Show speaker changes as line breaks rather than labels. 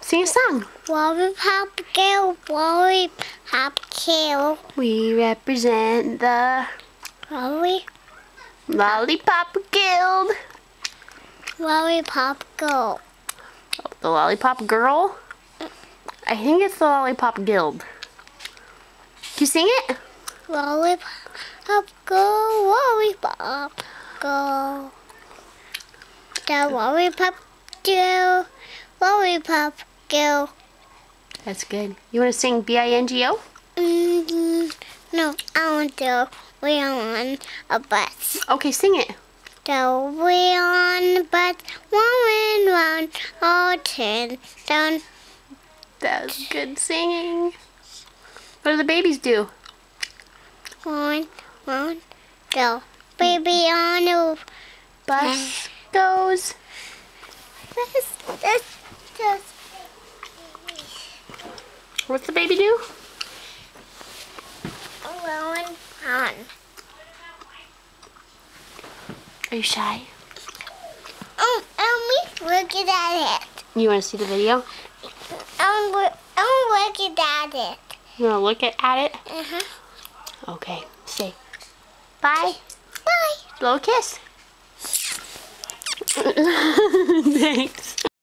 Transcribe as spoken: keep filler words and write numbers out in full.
Sing a song.
Lollipop girl, lollipop girl.
We represent the
Lolly,
Lollipop Guild.
lollipop girl.
Oh, the Lollipop Girl? I think it's the Lollipop Guild. Can you sing it?
Lollipop girl, lollipop girl. The lollipop girl, lollipop girl.
That's good. You want to sing B I N G O?
Mm-hmm. No, I want to. We're on a bus.
Okay, sing it.
So we're on the bus, one round, all ten down.
That was good singing. What do the babies do?
One, one, go. Baby on the
Bus goes.
This, this, this.
What's the baby do?
One, one.
Are you shy?
Um, um, looking at it.
You want to see the video?
I'm, I'm looking at it.
You want to look at, at it?
Uh-huh.
Okay. Say bye.
Bye.
Blow a kiss. Thanks.